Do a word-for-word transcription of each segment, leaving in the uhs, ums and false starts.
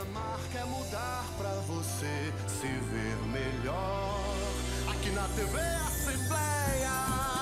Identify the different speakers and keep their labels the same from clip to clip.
Speaker 1: amar quer mudar pra você se ver melhor. Aqui na T V Assembleia.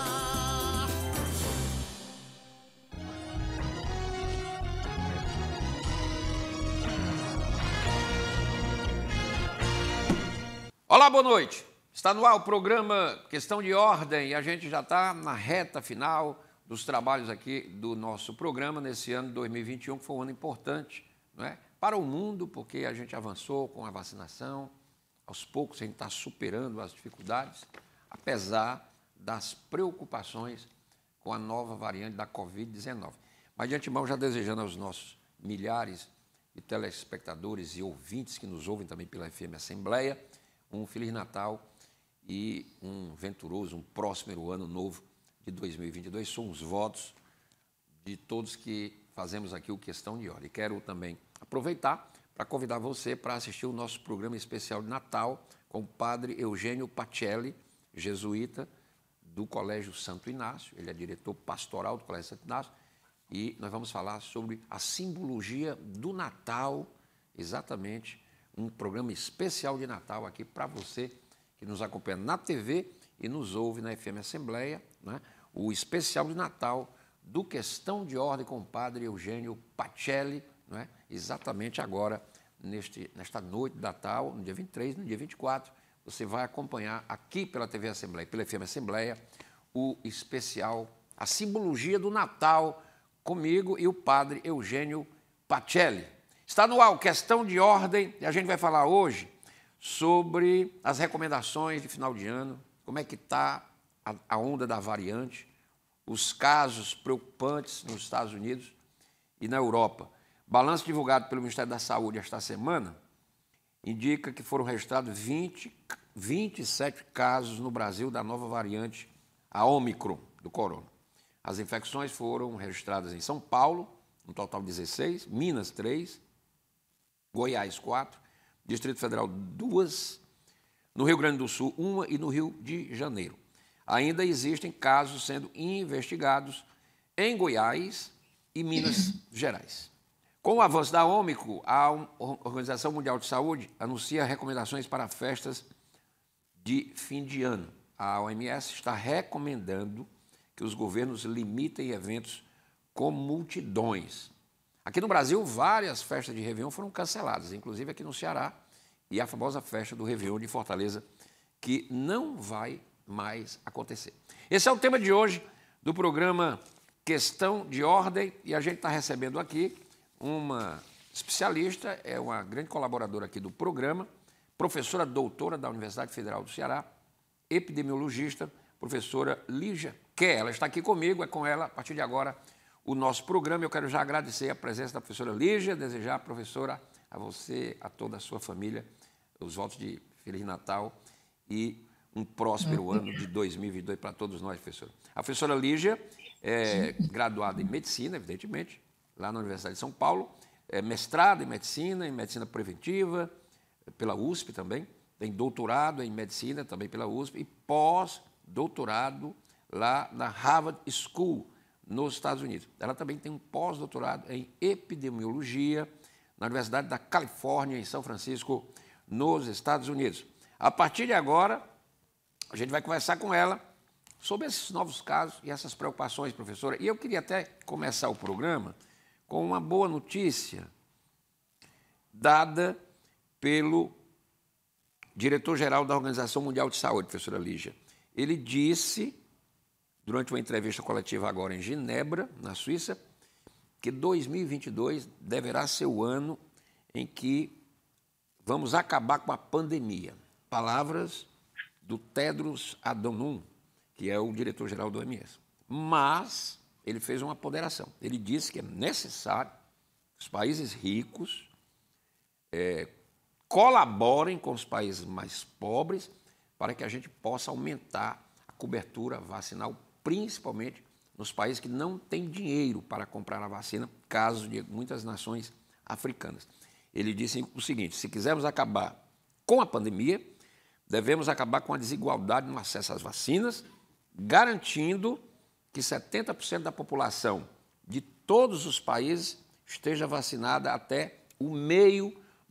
Speaker 2: Olá, boa noite. Está no ar o programa Questão de Ordem e a gente já está na reta final dos trabalhos aqui do nosso programa nesse ano de dois mil e vinte e um, que foi um ano importante, não é? Para o mundo, porque a gente avançou com a vacinação, aos poucos a gente está superando as dificuldades, apesar das preocupações com a nova variante da covid dezenove. Mas de antemão já desejando aos nossos milhares de telespectadores e ouvintes que nos ouvem também pela F M Assembleia, um Feliz Natal e um venturoso, um próspero ano novo de dois mil e vinte e dois. São os votos de todos que fazemos aqui o Questão de Ordem. E quero também aproveitar para convidar você para assistir o nosso programa especial de Natal com o padre Eugênio Pacelli, jesuíta do Colégio Santo Inácio. Ele é diretor pastoral do Colégio Santo Inácio e nós vamos falar sobre a simbologia do Natal, exatamente, um programa especial de Natal aqui para você que nos acompanha na T V e nos ouve na F M Assembleia, né? O especial de Natal do Questão de Ordem com o padre Eugênio Pacelli, né? Exatamente agora, neste, nesta noite de Natal, no dia vinte e três, no dia vinte e quatro, você vai acompanhar aqui pela T V Assembleia, pela F M Assembleia, o especial, a simbologia do Natal, comigo e o padre Eugênio Pacelli. Está no ar o Questão de Ordem e a gente vai falar hoje sobre as recomendações de final de ano, como é que está a, a onda da variante, os casos preocupantes nos Estados Unidos e na Europa. Balanço divulgado pelo Ministério da Saúde esta semana indica que foram registrados vinte, vinte e sete casos no Brasil da nova variante, a Ômicron, do corona. As infecções foram registradas em São Paulo, um total de dezesseis, Minas, três, Goiás, quatro, Distrito Federal, duas, no Rio Grande do Sul, uma e no Rio de Janeiro. Ainda existem casos sendo investigados em Goiás e Minas Gerais. Com o avanço da Ômicron, a Organização Mundial de Saúde anuncia recomendações para festas de fim de ano. A O M S está recomendando que os governos limitem eventos com multidões. Aqui no Brasil, várias festas de Réveillon foram canceladas, inclusive aqui no Ceará, e a famosa festa do Réveillon de Fortaleza, que não vai mais acontecer. Esse é o tema de hoje do programa Questão de Ordem, e a gente está recebendo aqui uma especialista, é uma grande colaboradora aqui do programa, professora doutora da Universidade Federal do Ceará, epidemiologista, professora Lígia Quer. Ela está aqui comigo, é com ela, a partir de agora, o nosso programa. Eu quero já agradecer a presença da professora Lígia, desejar, professora, a você, a toda a sua família, os votos de Feliz Natal e um próspero ano de dois mil e vinte e dois para todos nós, professora. A professora Lígia é graduada em Medicina, evidentemente, lá na Universidade de São Paulo, é mestrada em Medicina, em Medicina Preventiva, pela U S P também, tem doutorado em Medicina também pela U S P e pós-doutorado lá na Harvard School, nos Estados Unidos. Ela também tem um pós-doutorado em epidemiologia na Universidade da Califórnia, em São Francisco, nos Estados Unidos. A partir de agora, a gente vai conversar com ela sobre esses novos casos e essas preocupações, professora. E eu queria até começar o programa com uma boa notícia dada pelo diretor-geral da Organização Mundial de Saúde, professora Lígia. Ele disse, durante uma entrevista coletiva agora em Genebra, na Suíça, que dois mil e vinte e dois deverá ser o ano em que vamos acabar com a pandemia. Palavras do Tedros Adhanom, que é o diretor-geral do O M S. Mas ele fez uma ponderação. Ele disse que é necessário que os países ricos é, colaborem com os países mais pobres para que a gente possa aumentar a cobertura vacinal, principalmente nos países que não têm dinheiro para comprar a vacina, caso de muitas nações africanas. Ele disse o seguinte: se quisermos acabar com a pandemia, devemos acabar com a desigualdade no acesso às vacinas, garantindo que setenta por cento da população de todos os países esteja vacinada até o meio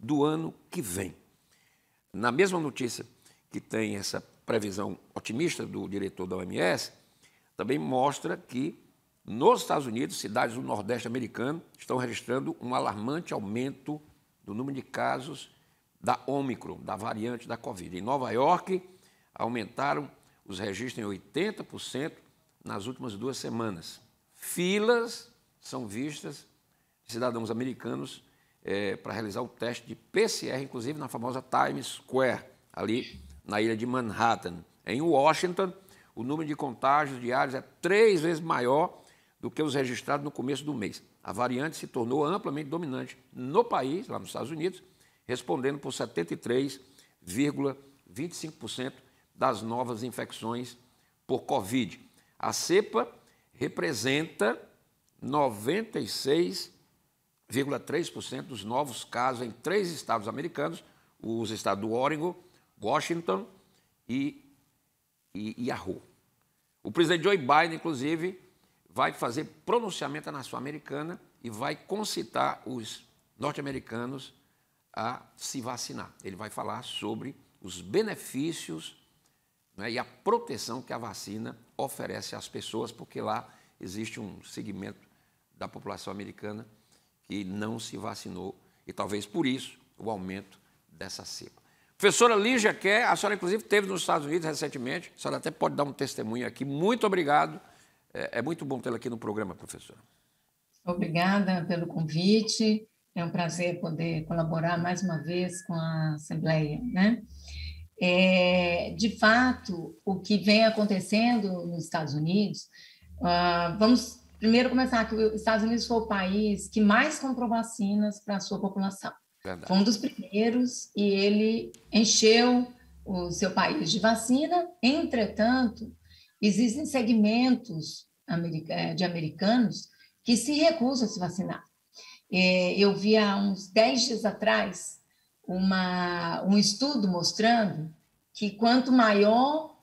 Speaker 2: do ano que vem. Na mesma notícia que tem essa previsão otimista do diretor da O M S, também mostra que nos Estados Unidos, cidades do Nordeste americano estão registrando um alarmante aumento do número de casos da Ômicron, da variante da Covid. Em Nova York, aumentaram os registros em oitenta por cento nas últimas duas semanas. Filas são vistas de cidadãos americanos é, para realizar o teste de P C R, inclusive na famosa Times Square, ali na ilha de Manhattan. Em Washington, o número de contágios diários é três vezes maior do que os registrados no começo do mês. A variante se tornou amplamente dominante no país, lá nos Estados Unidos, respondendo por setenta e três vírgula vinte e cinco por cento das novas infecções por Covid. A cepa representa noventa e seis vírgula três por cento dos novos casos em três estados americanos, os estados do Oregon, Washington e, e Idaho. O presidente Joe Biden, inclusive, vai fazer pronunciamento à nação americana e vai concitar os norte-americanos a se vacinar. Ele vai falar sobre os benefícios, né, e a proteção que a vacina oferece às pessoas, porque lá existe um segmento da população americana que não se vacinou e talvez por isso o aumento dessa cepa. Professora Lígia Quer, a senhora inclusive esteve nos Estados Unidos recentemente, a senhora até pode dar um testemunho aqui. Muito obrigado. É muito bom tê-la aqui no programa, professora.
Speaker 3: Obrigada pelo convite. É um prazer poder colaborar mais uma vez com a Assembleia, né? É, de fato, o que vem acontecendo nos Estados Unidos, uh, vamos primeiro começar que os Estados Unidos foi o país que mais comprou vacinas para a sua população. Verdade. Foi um dos primeiros e ele encheu o seu país de vacina. Entretanto, existem segmentos de americanos que se recusam a se vacinar. Eu vi há uns dez dias atrás uma, um estudo mostrando que quanto maior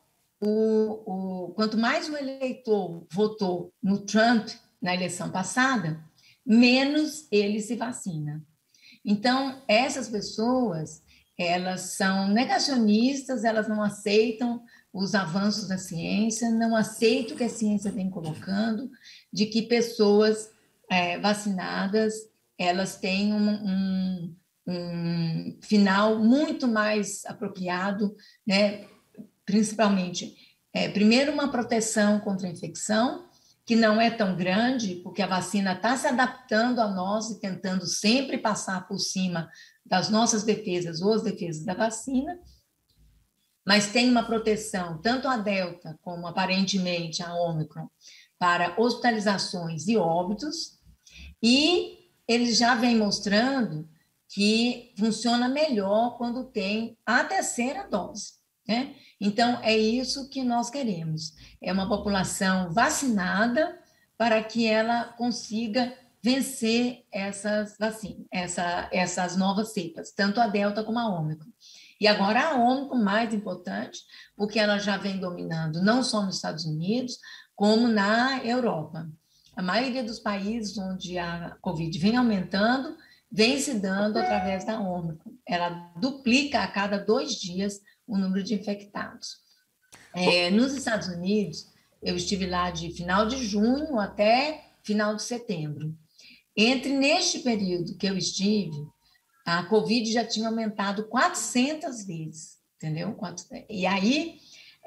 Speaker 3: o, o, quanto mais o eleitor votou no Trump na eleição passada, menos ele se vacina. Então, essas pessoas, elas são negacionistas, elas não aceitam os avanços da ciência, não aceitam o que a ciência vem colocando, de que pessoas é, vacinadas, elas têm um, um, um final muito mais apropriado, né? Principalmente, é, primeiro, uma proteção contra a infecção, que não é tão grande, porque a vacina está se adaptando a nós e tentando sempre passar por cima das nossas defesas ou as defesas da vacina, mas tem uma proteção, tanto a Delta como aparentemente a Ômicron, para hospitalizações e óbitos, e eles já vêm mostrando que funciona melhor quando tem a terceira dose, né? Então, é isso que nós queremos, é uma população vacinada para que ela consiga vencer essas vacinas, essa, essas novas cepas, tanto a Delta como a Ômicron. E agora a Ômicron, mais importante, porque ela já vem dominando não só nos Estados Unidos, como na Europa. A maioria dos países onde a Covid vem aumentando, vem se dando através da Ômicron. Ela duplica a cada dois dias o número de infectados. É, nos Estados Unidos, eu estive lá de final de junho até final de setembro. Entre neste período que eu estive, a Covid já tinha aumentado quatrocentas vezes, entendeu? E aí,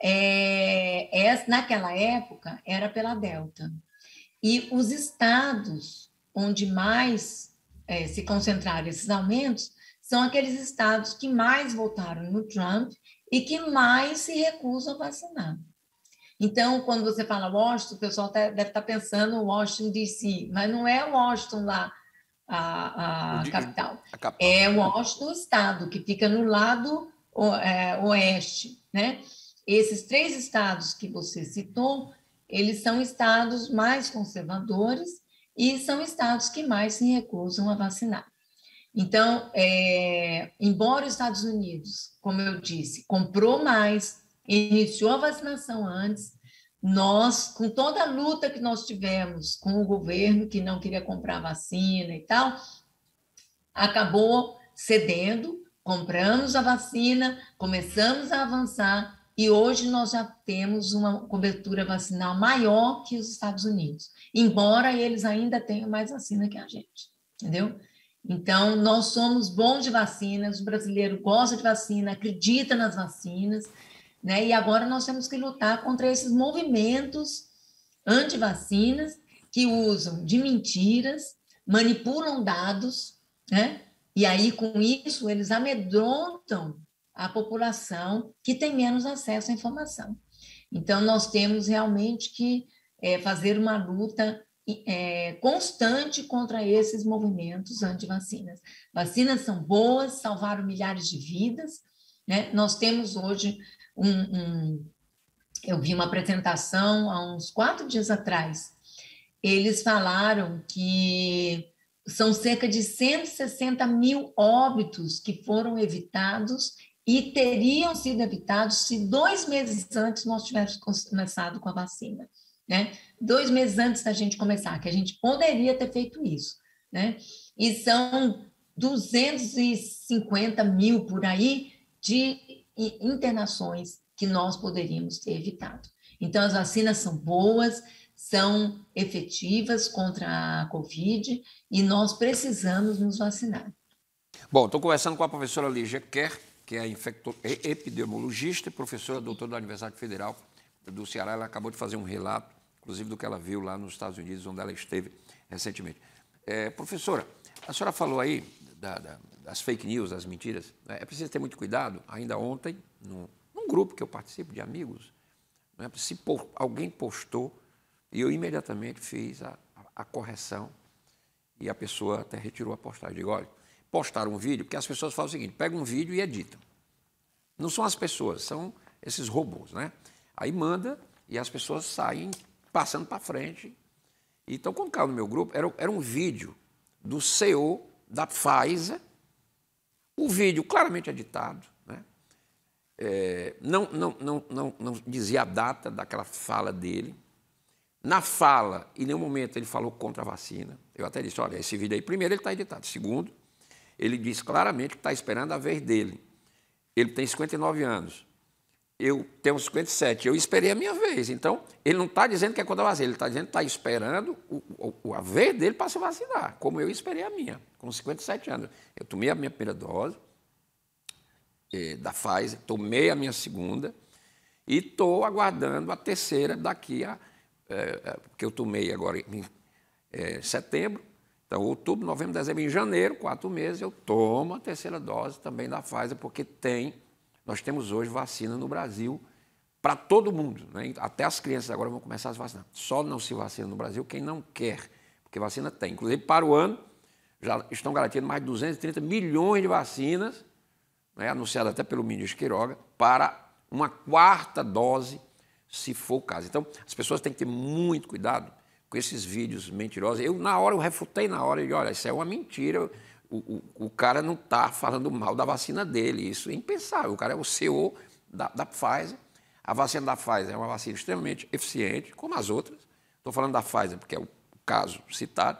Speaker 3: é, é, naquela época, era pela Delta. E os estados onde mais é, se concentraram esses aumentos são aqueles estados que mais votaram no Trump e que mais se recusam a vacinar. Então, quando você fala Washington, o pessoal deve estar pensando Washington, D C, mas não é Washington lá, a, a, capital. a capital. É Washington, o estado, que fica no lado é, oeste, né? Esses três estados que você citou, eles são estados mais conservadores e são estados que mais se recusam a vacinar. Então, é, embora os Estados Unidos, como eu disse, comprou mais, iniciou a vacinação antes, nós, com toda a luta que nós tivemos com o governo, que não queria comprar vacina e tal, acabou cedendo, compramos a vacina, começamos a avançar e hoje nós já temos uma cobertura vacinal maior que os Estados Unidos, embora eles ainda tenham mais vacina que a gente, entendeu? Então, nós somos bons de vacinas, o brasileiro gosta de vacina, acredita nas vacinas, né? E agora nós temos que lutar contra esses movimentos anti-vacinas que usam de mentiras, manipulam dados, né? E aí, com isso, eles amedrontam a população que tem menos acesso à informação. Então, nós temos realmente que é, fazer uma luta é, constante contra esses movimentos anti-vacinas. Vacinas são boas, salvaram milhares de vidas, né? Nós temos hoje um, um... Eu vi uma apresentação há uns quatro dias atrás. Eles falaram que são cerca de cento e sessenta mil óbitos que foram evitados e teriam sido evitados se dois meses antes nós tivéssemos começado com a vacina, né? Dois meses antes da gente começar, que a gente poderia ter feito isso, né? E são duzentos e cinquenta mil por aí de internações que nós poderíamos ter evitado. Então, as vacinas são boas, são efetivas contra a Covid e nós precisamos nos vacinar.
Speaker 2: Bom, estou conversando com a professora Lígia Kerr, que é infecto... epidemiologista e professora doutora da Universidade Federal do Ceará. Ela acabou de fazer um relato, inclusive, do que ela viu lá nos Estados Unidos, onde ela esteve recentemente. É, professora, a senhora falou aí da, da, das fake news, das mentiras. Né? É preciso ter muito cuidado. Ainda ontem, num, num grupo que eu participo de amigos, né? Se por, alguém postou, e eu imediatamente fiz a, a, a correção e a pessoa até retirou a postagem. Eu digo, olha, postaram um vídeo, porque as pessoas fazem o seguinte, pegam um vídeo e editam. Não são as pessoas, são esses robôs, né? Aí manda e as pessoas saem passando para frente. Então, quando caiu no meu grupo, era, era um vídeo do C E O da Pfizer, o vídeo claramente editado, né? É, não, não, não, não, não dizia a data daquela fala dele. Na fala, em nenhum momento ele falou contra a vacina. Eu até disse, olha, esse vídeo aí, primeiro, ele está editado. Segundo, ele diz claramente que está esperando a vez dele. Ele tem cinquenta e nove anos. Eu tenho cinquenta e sete. Eu esperei a minha vez. Então, ele não está dizendo que é contra a vacina. Ele está dizendo que está esperando o, o, a vez dele para se vacinar, como eu esperei a minha, com cinquenta e sete anos. Eu tomei a minha primeira dose eh, da Pfizer, tomei a minha segunda e estou aguardando a terceira daqui a... É, que eu tomei agora em é, setembro, então outubro, novembro, dezembro, em janeiro, quatro meses, eu tomo a terceira dose também da Pfizer, porque tem, nós temos hoje vacina no Brasil para todo mundo, né? Até as crianças agora vão começar a se vacinar. Só não se vacina no Brasil quem não quer, porque vacina tem. Inclusive, para o ano, já estão garantindo mais de duzentos e trinta milhões de vacinas, né, anunciadas até pelo ministro Queiroga, para uma quarta dose, se for o caso. Então, as pessoas têm que ter muito cuidado com esses vídeos mentirosos. Eu, na hora, eu refutei na hora, e disse, olha, isso é uma mentira, o, o, o cara não está falando mal da vacina dele, isso é impensável, o cara é o C E O da, da Pfizer, a vacina da Pfizer é uma vacina extremamente eficiente, como as outras, estou falando da Pfizer porque é o caso citado,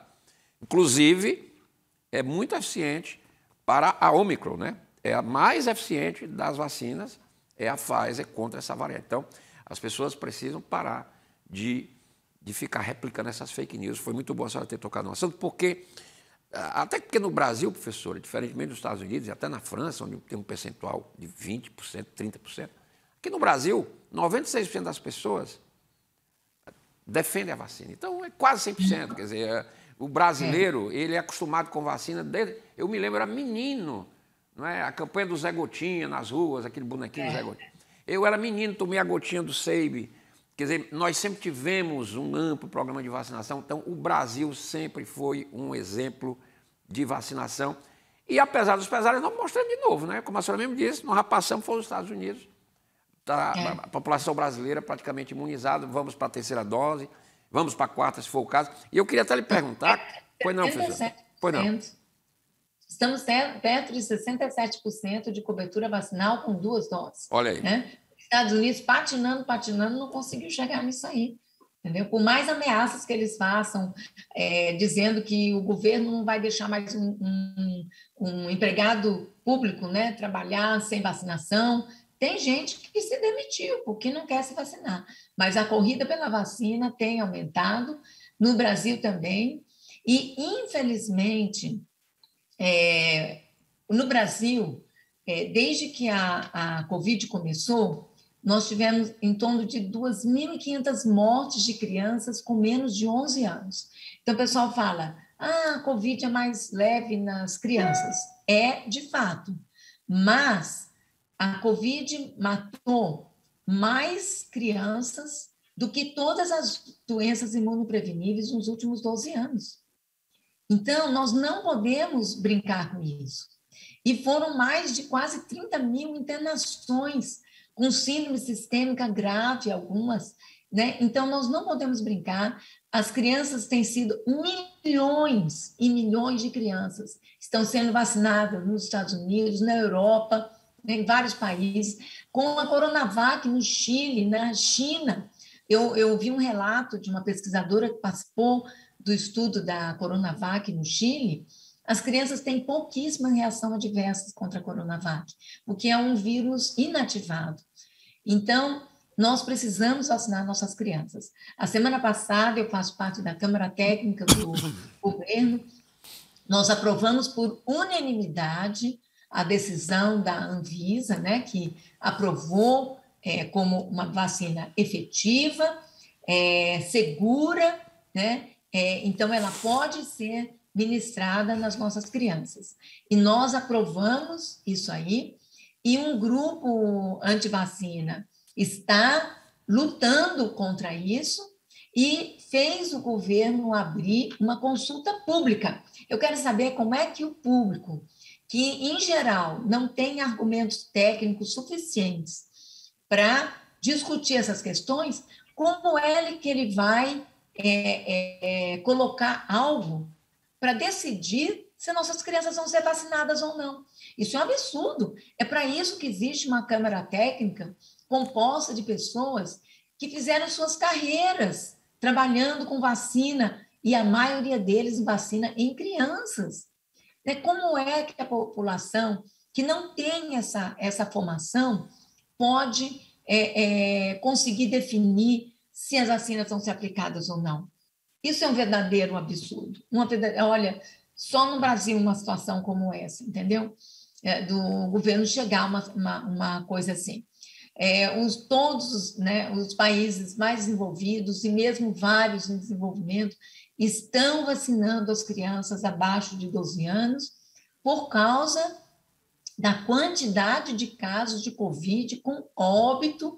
Speaker 2: inclusive, é muito eficiente para a Omicron, né? É a mais eficiente das vacinas, é a Pfizer contra essa variante. Então, as pessoas precisam parar de, de ficar replicando essas fake news. Foi muito bom a senhora ter tocado no assunto, porque, até porque no Brasil, professora, diferentemente dos Estados Unidos e até na França, onde tem um percentual de vinte por cento, trinta por cento, aqui no Brasil, noventa e seis por cento das pessoas defendem a vacina. Então, é quase cem por cento. Quer dizer, o brasileiro, ele é acostumado com vacina desde... Eu me lembro, era menino, não é? A campanha do Zé Gotinha nas ruas, aquele bonequinho do Zé Gotinha. Eu era menino, tomei a gotinha do Seibe. Quer dizer, nós sempre tivemos um amplo programa de vacinação. Então, o Brasil sempre foi um exemplo de vacinação. E, apesar dos pesares, não mostrando de novo, né? Como a senhora mesmo disse, nós já passamos para os Estados Unidos. Tá, é. A população brasileira praticamente imunizada. Vamos para a terceira dose, vamos para a quarta, se for o caso. E eu queria até lhe perguntar... É, pois não, professor? Pois não.
Speaker 3: Estamos perto de sessenta e sete por cento de cobertura vacinal com duas doses.
Speaker 2: Olha aí.
Speaker 3: Né? Estados Unidos patinando, patinando, não conseguiu chegar nisso aí. entendeu? Por mais ameaças que eles façam, é, dizendo que o governo não vai deixar mais um, um, um empregado público, né, trabalhar sem vacinação, tem gente que se demitiu porque não quer se vacinar. Mas a corrida pela vacina tem aumentado, no Brasil também, e, infelizmente, é, no Brasil, é, desde que a, a Covid começou, nós tivemos em torno de duas mil e quinhentas mortes de crianças com menos de onze anos. Então, o pessoal fala, ah, a Covid é mais leve nas crianças. É, de fato, mas a Covid matou mais crianças do que todas as doenças imunopreveníveis nos últimos doze anos. Então, nós não podemos brincar com isso. E foram mais de quase trinta mil internações com síndrome sistêmica grave, algumas, né? Então, nós não podemos brincar. As crianças têm sido milhões e milhões de crianças estão sendo vacinadas nos Estados Unidos, na Europa, em vários países, com a Coronavac no Chile, na China. Eu, eu vi um relato de uma pesquisadora que participou do estudo da Coronavac no Chile. As crianças têm pouquíssima reação adversa contra a Coronavac, porque é um vírus inativado. Então, nós precisamos vacinar nossas crianças. A semana passada, eu faço parte da Câmara Técnica do governo, nós aprovamos por unanimidade a decisão da Anvisa, né, que aprovou é, como uma vacina efetiva, é, segura, né, é, então ela pode ser ministrada nas nossas crianças. E nós aprovamos isso aí, e um grupo antivacina está lutando contra isso e fez o governo abrir uma consulta pública. Eu quero saber como é que o público, que, em geral, não tem argumentos técnicos suficientes para discutir essas questões, como é que ele vai é, é, colocar algo para decidir se nossas crianças vão ser vacinadas ou não. Isso é um absurdo. É para isso que existe uma Câmara Técnica composta de pessoas que fizeram suas carreiras trabalhando com vacina, e a maioria deles vacina em crianças. Como é que a população que não tem essa, essa formação pode é, é, conseguir definir se as vacinas vão ser aplicadas ou não? Isso é um verdadeiro absurdo. Uma, olha, só no Brasil uma situação como essa, entendeu? É, do governo chegar a uma, uma, uma coisa assim. É, os, todos né, os países mais desenvolvidos, e mesmo vários em desenvolvimento, estão vacinando as crianças abaixo de doze anos por causa da quantidade de casos de Covid com óbito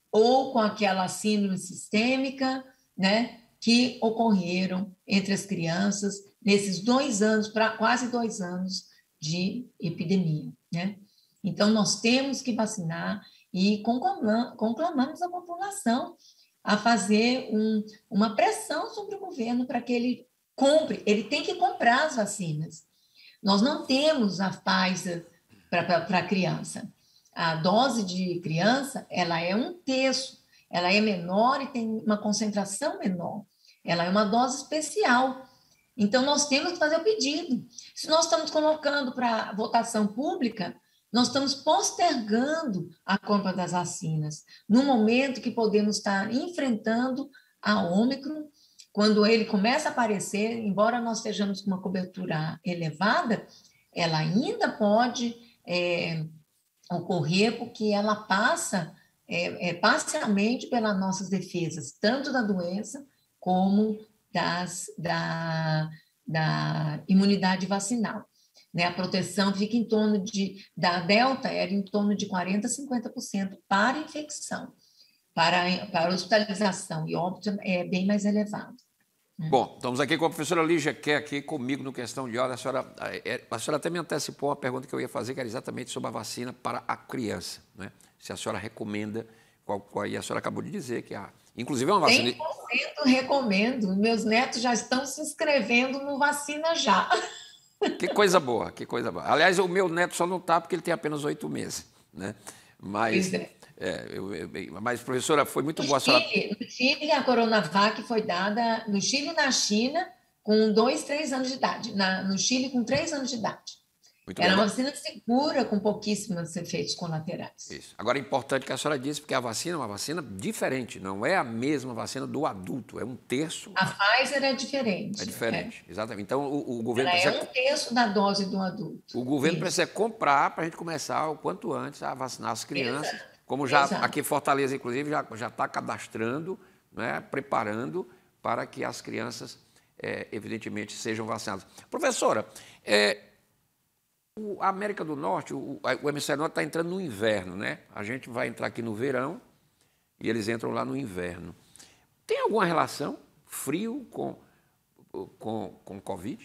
Speaker 3: ou com aquela síndrome sistêmica, né, que ocorreram entre as crianças nesses dois anos, para quase dois anos de epidemia, né? Então, nós temos que vacinar e conclamamos a população a fazer um, uma pressão sobre o governo para que ele compre, ele tem que comprar as vacinas. Nós não temos a Pfizer para a criança. A dose de criança, ela é um terço, ela é menor e tem uma concentração menor. Ela é uma dose especial. Então, nós temos que fazer o pedido. Se nós estamos colocando para votação pública, nós estamos postergando a compra das vacinas, no momento que podemos estar enfrentando a Ômicron, quando ele começa a aparecer, embora nós estejamos com uma cobertura elevada, ela ainda pode é, ocorrer porque ela passa é, é, parcialmente pelas nossas defesas, tanto da doença como das, da, da imunidade vacinal. Né, a proteção fica em torno de, da Delta, era em torno de quarenta por cento, cinquenta por cento para infecção, para, para hospitalização, e óbito é bem mais elevado.
Speaker 2: Bom, estamos aqui com a professora Lígia Quer, aqui comigo no Questão de Ordem. A senhora, a senhora até me antecipou a pergunta que eu ia fazer, que era exatamente sobre a vacina para a criança, né? Se a senhora recomenda, qual, qual, e a senhora acabou de dizer que, a, inclusive, é uma vacina...
Speaker 3: cem por cento recomendo, meus netos já estão se inscrevendo no Vacina Já.
Speaker 2: Que coisa boa, que coisa boa. Aliás, o meu neto só não está porque ele tem apenas oito meses, né? Mas, é. É, eu, eu, mas, professora, foi muito
Speaker 3: no
Speaker 2: boa a senhora...
Speaker 3: Chile, no Chile, a Coronavac foi dada no Chile e na China com dois, três anos de idade. Na, no Chile, com três anos de idade.
Speaker 2: Muito bem.
Speaker 3: Era uma
Speaker 2: Agora,
Speaker 3: vacina segura, com pouquíssimos efeitos colaterais.
Speaker 2: isso. Agora, é importante que a senhora disse, porque a vacina é uma vacina diferente, não é a mesma vacina do adulto, é um terço...
Speaker 3: A Pfizer é diferente.
Speaker 2: É diferente,
Speaker 3: É.
Speaker 2: exatamente. Então, o, o governo
Speaker 3: Ela
Speaker 2: precisa...
Speaker 3: é um terço da dose do adulto.
Speaker 2: O governo
Speaker 3: Isso.
Speaker 2: precisa comprar para a gente começar o quanto antes a vacinar as crianças,
Speaker 3: Exato.
Speaker 2: como já
Speaker 3: Exato.
Speaker 2: aqui em Fortaleza, inclusive, já já está cadastrando, né, preparando para que as crianças, é, evidentemente, sejam vacinadas. Professora, é, o, a América do Norte, o, o hemisfério norte está entrando no inverno, né? A gente vai entrar aqui no verão e eles entram lá no inverno. Tem alguma relação frio com com com Covid?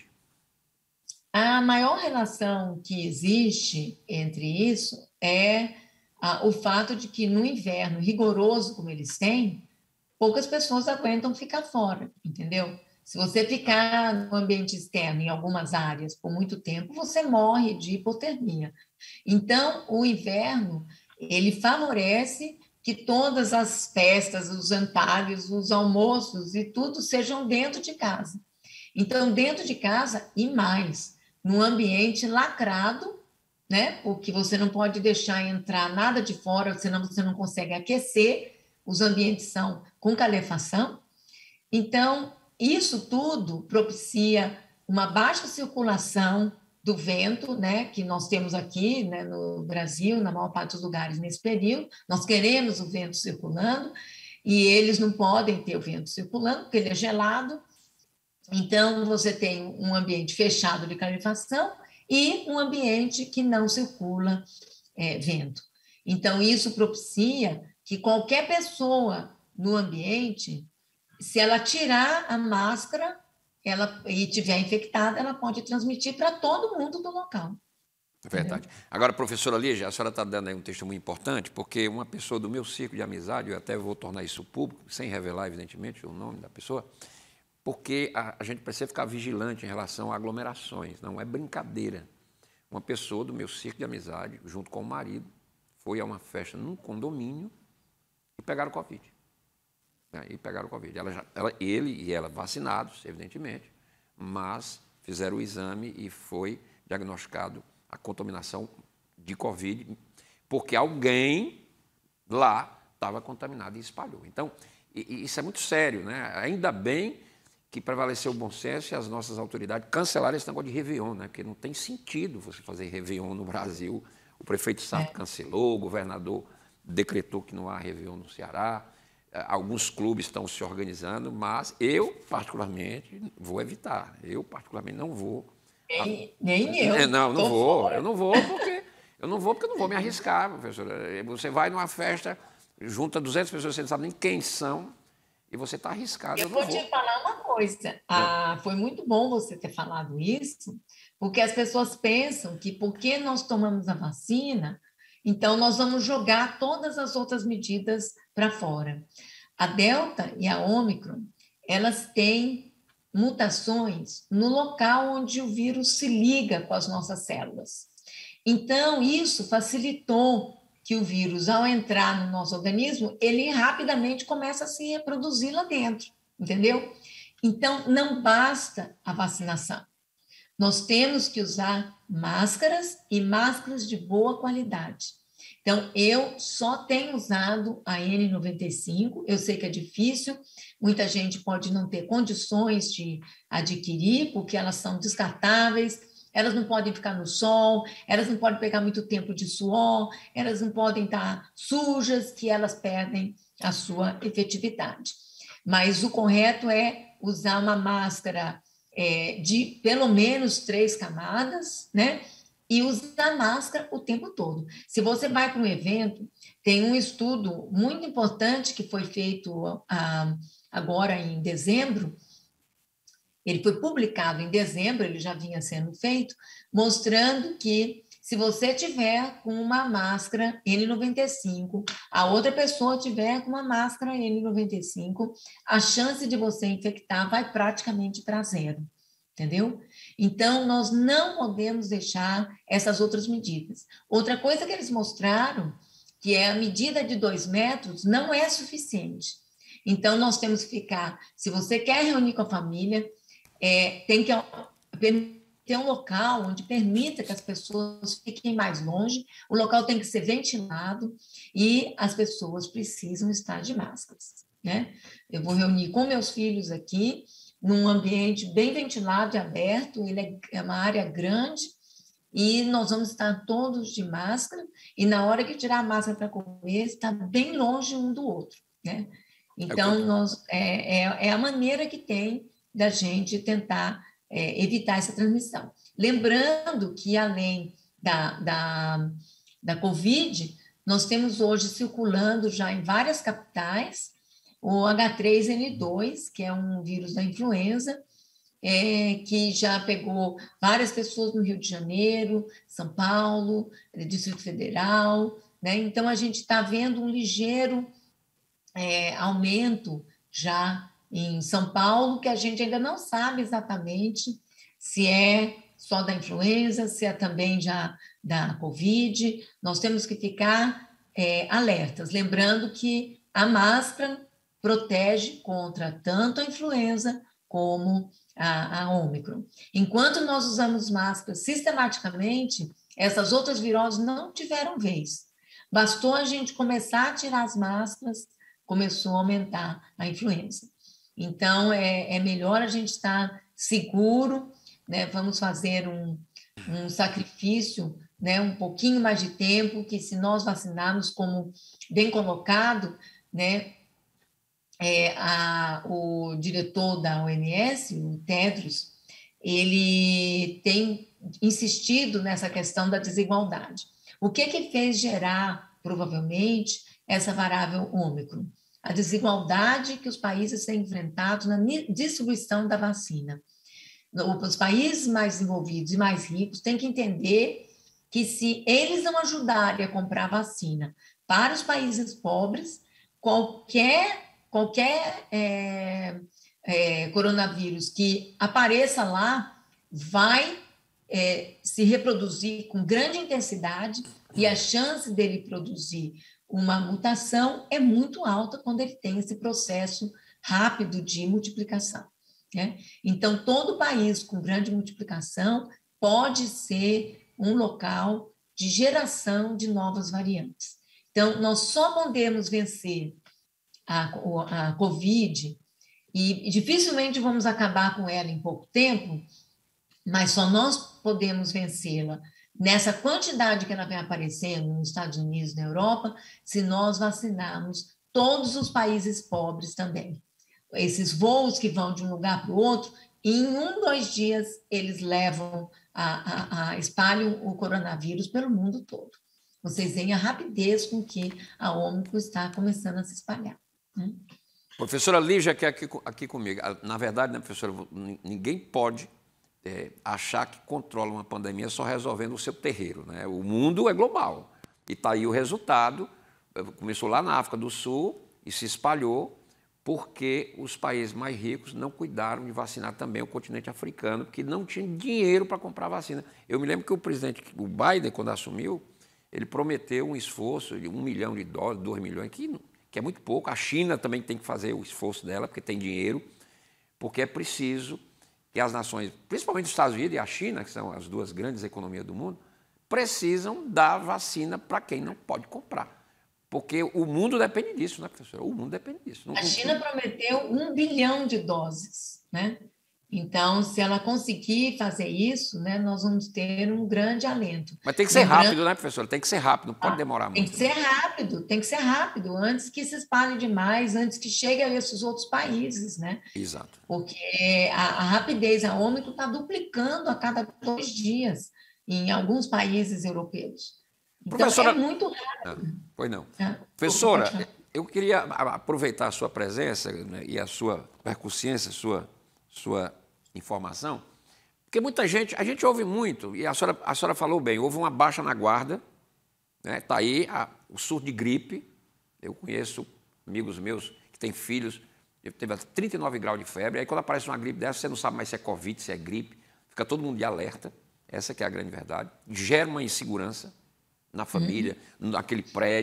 Speaker 3: A maior relação que existe entre isso é ah, o fato de que no inverno rigoroso como eles têm, poucas pessoas aguentam ficar fora, entendeu? Se você ficar no ambiente externo em algumas áreas por muito tempo, você morre de hipotermia. Então, o inverno, ele favorece que todas as festas, os jantares, os almoços e tudo sejam dentro de casa. Então, dentro de casa e mais, num ambiente lacrado, né? Porque você não pode deixar entrar nada de fora, senão você não consegue aquecer. Os ambientes são com calefação. Então, isso tudo propicia uma baixa circulação do vento, né? Que nós temos aqui, né, no Brasil, na maior parte dos lugares nesse período. Nós queremos o vento circulando e eles não podem ter o vento circulando porque ele é gelado. Então, você tem um ambiente fechado de calefação e um ambiente que não circula é, vento. Então, isso propicia que qualquer pessoa no ambiente, se ela tirar a máscara ela, e estiver infectada, ela pode transmitir para todo mundo do local.
Speaker 2: É verdade. Agora, professora Lígia, a senhora está dando aí um testemunho importante, porque uma pessoa do meu círculo de amizade, eu até vou tornar isso público, sem revelar, evidentemente, o nome da pessoa, porque a, a gente precisa ficar vigilante em relação a aglomerações, não é brincadeira. Uma pessoa do meu círculo de amizade, junto com o marido, foi a uma festa num condomínio e pegaram Covid. Né? E pegaram Covid. Ela já, ela, ele e ela vacinados, evidentemente, mas fizeram o exame e foi diagnosticado a contaminação de Covid, porque alguém lá estava contaminado e espalhou. Então, e, e isso é muito sério, né? Ainda bem que prevaleceu o bom senso e as nossas autoridades cancelaram esse negócio de Réveillon, né? Porque não tem sentido você fazer Réveillon no Brasil. O prefeito Sarto é. cancelou, o governador decretou que não há Réveillon no Ceará. Alguns clubes estão se organizando, mas eu, particularmente, vou evitar. Eu, particularmente, não vou.
Speaker 3: Nem, nem eu.
Speaker 2: É, não, não vou.
Speaker 3: Fora.
Speaker 2: Eu não vou porque eu não vou porque eu não vou me arriscar, professora. Você vai numa festa, junta duzentas pessoas, você não sabe nem quem são, e você está arriscado.
Speaker 3: Eu,
Speaker 2: eu
Speaker 3: vou
Speaker 2: não vou
Speaker 3: te falar uma coisa. Ah, foi muito bom você ter falado isso, porque as pessoas pensam que porque nós tomamos a vacina, então nós vamos jogar todas as outras medidas para fora. A Delta e a Ômicron, elas têm mutações no local onde o vírus se liga com as nossas células. Então, isso facilitou que o vírus, ao entrar no nosso organismo, ele rapidamente começa a se reproduzir lá dentro, entendeu? Então, não basta a vacinação. Nós temos que usar máscaras e máscaras de boa qualidade. Então, eu só tenho usado a N noventa e cinco, eu sei que é difícil, muita gente pode não ter condições de adquirir, porque elas são descartáveis, elas não podem ficar no sol, elas não podem pegar muito tempo de suor, elas não podem estar sujas, que elas perdem a sua efetividade. Mas o correto é usar uma máscara é, de pelo menos três camadas, né? E usar máscara o tempo todo. Se você vai para um evento, tem um estudo muito importante que foi feito ah, agora em dezembro, ele foi publicado em dezembro, ele já vinha sendo feito, mostrando que se você tiver com uma máscara N noventa e cinco, a outra pessoa tiver com uma máscara N noventa e cinco, a chance de você infectar vai praticamente para zero. Entendeu? Então, nós não podemos deixar essas outras medidas. Outra coisa que eles mostraram, que é a medida de dois metros, não é suficiente. Então, nós temos que ficar, se você quer reunir com a família, é, tem que ter um local onde permita que as pessoas fiquem mais longe, o local tem que ser ventilado e as pessoas precisam estar de máscaras, né? Eu vou reunir com meus filhos aqui, num ambiente bem ventilado e aberto, ele é uma área grande, e nós vamos estar todos de máscara, e na hora que tirar a máscara para comer, está bem longe um do outro, né? Então, nós, é, é, é a maneira que tem da gente tentar é, evitar essa transmissão. Lembrando que, além da, da, da Covid, nós temos hoje circulando já em várias capitais o agá três ene dois, que é um vírus da influenza, é, que já pegou várias pessoas no Rio de Janeiro, São Paulo, Distrito Federal, né? Então, a gente está vendo um ligeiro É, aumento já em São Paulo, que a gente ainda não sabe exatamente se é só da influenza, se é também já da Covid. Nós temos que ficar é, alertas, lembrando que a máscara protege contra tanto a influenza como a, a Ômicron. Enquanto nós usamos máscara sistematicamente, essas outras viroses não tiveram vez. Bastou a gente começar a tirar as máscaras, começou a aumentar a influenza. Então, é, é melhor a gente estar seguro, né? Vamos fazer um, um sacrifício, né? Um pouquinho mais de tempo, que se nós vacinarmos, como bem colocado, né? É, a, o diretor da O M S, o Tedros, ele tem insistido nessa questão da desigualdade. O que que fez gerar, provavelmente, essa variável Ômicron? A desigualdade que os países têm enfrentado na distribuição da vacina. Os países mais desenvolvidos e mais ricos têm que entender que, se eles não ajudarem a comprar vacina para os países pobres, qualquer, qualquer é, é, coronavírus que apareça lá vai é, se reproduzir com grande intensidade, e a chance dele produzir uma mutação é muito alta quando ele tem esse processo rápido de multiplicação, né? Então, todo país com grande multiplicação pode ser um local de geração de novas variantes. Então, nós só podemos vencer a, a Covid, e dificilmente vamos acabar com ela em pouco tempo, mas só nós podemos vencê-la nessa quantidade que ela vem aparecendo nos Estados Unidos e na Europa, se nós vacinarmos todos os países pobres também. Esses voos que vão de um lugar para o outro, em um, dois dias, eles levam, a, a, a, espalham o coronavírus pelo mundo todo. Vocês veem a rapidez com que a Ômicron está começando a se espalhar, né?
Speaker 2: Professora Lígia, que é aqui, aqui comigo. Na verdade, né, professora, ninguém pode É, achar que controla uma pandemia só resolvendo o seu terreiro, né? O mundo é global. E está aí o resultado. Começou lá na África do Sul e se espalhou porque os países mais ricos não cuidaram de vacinar também o continente africano, porque não tinha dinheiro para comprar vacina. Eu me lembro que o presidente, o Biden, quando assumiu, ele prometeu um esforço de um milhão de dólares, dois milhões, que, que é muito pouco. A China também tem que fazer o esforço dela, porque tem dinheiro, porque é preciso que as nações, principalmente os Estados Unidos e a China, que são as duas grandes economias do mundo, precisam dar vacina para quem não pode comprar. Porque o mundo depende disso, né, professora? O mundo depende disso. Não,
Speaker 3: a China prometeu um bilhão de doses, né? Então, se ela conseguir fazer isso, né, nós vamos ter um grande alento.
Speaker 2: Mas tem que ser Lembrando... rápido, né, professora? Tem que ser rápido, não pode ah, demorar muito.
Speaker 3: Tem que ser rápido, tem que ser rápido, antes que se espalhe demais, antes que chegue a esses outros países, né?
Speaker 2: Exato.
Speaker 3: Porque a, a rapidez, a Ômicron está duplicando a cada dois dias em alguns países europeus. Então, professora... é muito rápido.
Speaker 2: Não, pois não. Ah, professora, eu queria aproveitar a sua presença, né, e a sua percussiência, a sua... sua informação, porque muita gente, a gente ouve muito, e a senhora, a senhora falou bem, houve uma baixa na guarda, né? Está aí a, o surto de gripe. Eu conheço amigos meus que têm filhos, teve trinta e nove graus de febre, aí quando aparece uma gripe dessa, você não sabe mais se é Covid, se é gripe, fica todo mundo de alerta, essa que é a grande verdade, gera uma insegurança na família, uhum. naquele prédio,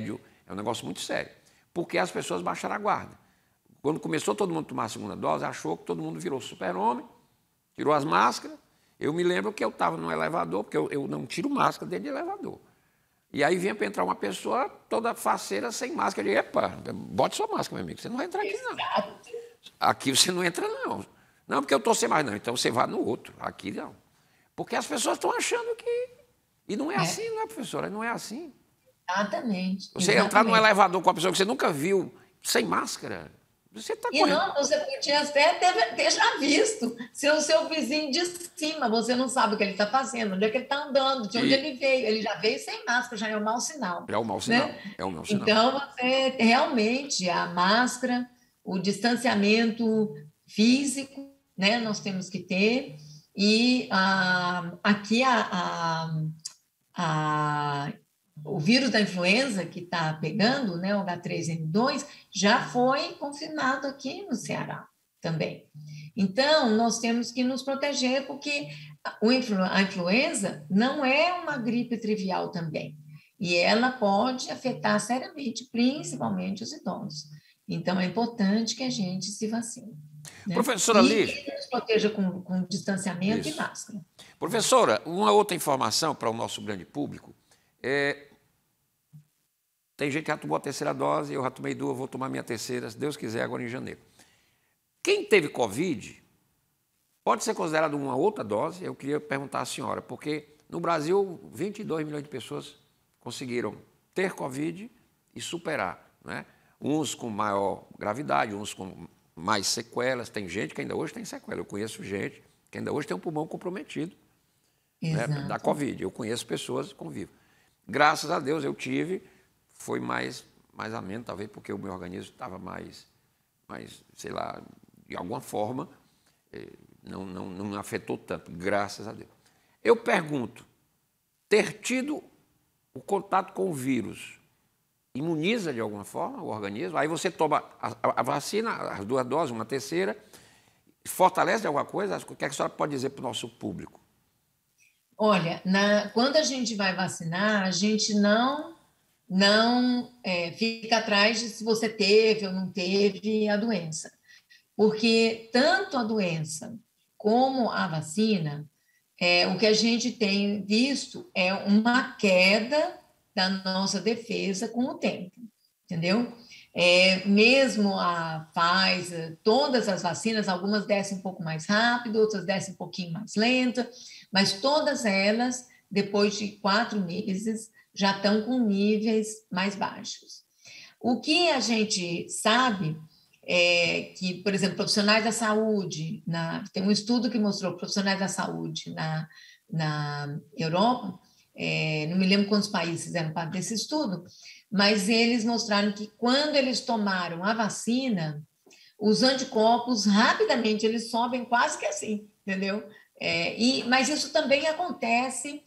Speaker 2: É um negócio muito sério. Porque as pessoas baixaram a guarda. Quando começou todo mundo a tomar a segunda dose, achou que todo mundo virou super-homem, tirou as máscaras. Eu me lembro que eu estava no elevador, porque eu, eu não tiro máscara dentro de elevador. E aí vinha para entrar uma pessoa toda faceira, sem máscara. Eu digo, epa, bote sua máscara, meu amigo, você não vai entrar aqui, não. Aqui você não entra, não. Não, porque eu estou sem mais, não. Então você vai no outro. Aqui não. Porque as pessoas estão achando que... E não é, é. assim, não é, professora? Não é assim.
Speaker 3: Exatamente.
Speaker 2: Você
Speaker 3: exatamente.
Speaker 2: entrar num elevador com uma pessoa que você nunca viu, sem máscara, você está correndo.
Speaker 3: E não, você podia até ter, ter já visto. Se o seu vizinho de cima, você não sabe o que ele está fazendo, onde é que ele está andando, de onde e... ele veio. Ele já veio sem máscara, já é um mau sinal.
Speaker 2: É um mau sinal.
Speaker 3: Né?
Speaker 2: É um mau sinal.
Speaker 3: Então, você realmente, a máscara, o distanciamento físico, né, nós temos que ter. E ah, aqui a, a, a, o vírus da influenza que está pegando, né, o H três N dois, já foi confirmado aqui no Ceará também. Então, nós temos que nos proteger, porque o influ, a influenza não é uma gripe trivial também. E ela pode afetar seriamente, principalmente os idosos. Então, é importante que a gente se vacine. Né?
Speaker 2: Professora Lígia.
Speaker 3: E que nos proteja com, com distanciamento Isso. e máscara.
Speaker 2: Professora, uma outra informação para o nosso grande público. É... Tem gente que já tomou a terceira dose, eu já tomei duas, vou tomar minha terceira, se Deus quiser, agora em janeiro. Quem teve Covid pode ser considerado uma outra dose? Eu queria perguntar à senhora, porque no Brasil, vinte e dois milhões de pessoas conseguiram ter Covid e superar, né? Uns com maior gravidade, uns com mais sequelas. Tem gente que ainda hoje tem sequela. Eu conheço gente que ainda hoje tem um pulmão comprometido, né, da Covid. Eu conheço pessoas, convivo. Graças a Deus eu tive, foi mais, mais ameno, talvez porque o meu organismo estava mais, mais, sei lá, de alguma forma, não, não, não me afetou tanto, graças a Deus. Eu pergunto, ter tido o contato com o vírus imuniza de alguma forma o organismo? Aí você toma a, a vacina, as duas doses, uma terceira, fortalece de alguma coisa? O que, é que a senhora pode dizer para o nosso público?
Speaker 3: Olha, na, quando a gente vai vacinar, a gente não, não é, fica atrás de se você teve ou não teve a doença. Porque tanto a doença como a vacina, é, o que a gente tem visto é uma queda da nossa defesa com o tempo, entendeu? É, mesmo a Pfizer, todas as vacinas, algumas descem um pouco mais rápido, outras descem um pouquinho mais lenta, mas todas elas, depois de quatro meses, já estão com níveis mais baixos. O que a gente sabe é que, por exemplo, profissionais da saúde, na, tem um estudo que mostrou profissionais da saúde na, na Europa, é, não me lembro quantos países fizeram parte desse estudo, mas eles mostraram que quando eles tomaram a vacina, os anticorpos rapidamente eles sobem quase que assim, entendeu? É, e, mas isso também acontece,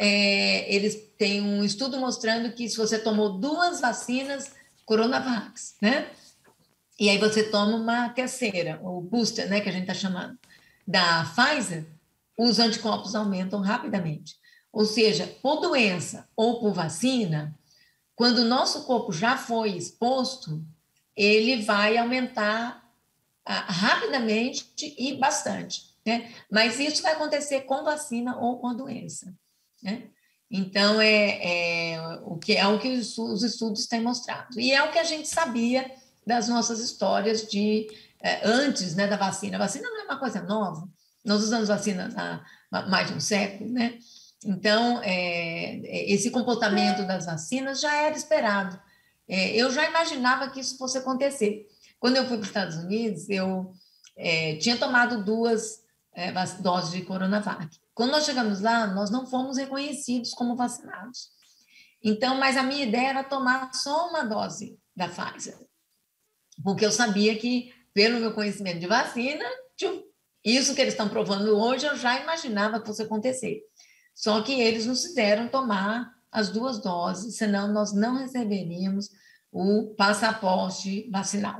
Speaker 3: é, eles têm um estudo mostrando que se você tomou duas vacinas Coronavac, né? E aí você toma uma terceira, o booster, né, que a gente está chamando, da Pfizer, os anticorpos aumentam rapidamente. Ou seja, por doença ou por vacina, quando o nosso corpo já foi exposto, ele vai aumentar ah, rapidamente e bastante, né? Mas isso vai acontecer com vacina ou com a doença, né? Então, é, é, o, que, é o que os, os estudos têm mostrado. E é o que a gente sabia das nossas histórias de é, antes, né, da vacina. A vacina não é uma coisa nova. Nós usamos vacina há mais de um século, né? Então, é, esse comportamento das vacinas já era esperado. É, eu já imaginava que isso fosse acontecer. Quando eu fui para os Estados Unidos, eu é, tinha tomado duas é, doses de Coronavac. Quando nós chegamos lá, nós não fomos reconhecidos como vacinados. Então, mas a minha ideia era tomar só uma dose da Pfizer, porque eu sabia que, pelo meu conhecimento de vacina, isso que eles estão provando hoje, eu já imaginava que fosse acontecer. Só que eles nos fizeram tomar as duas doses, senão nós não receberíamos o passaporte vacinal.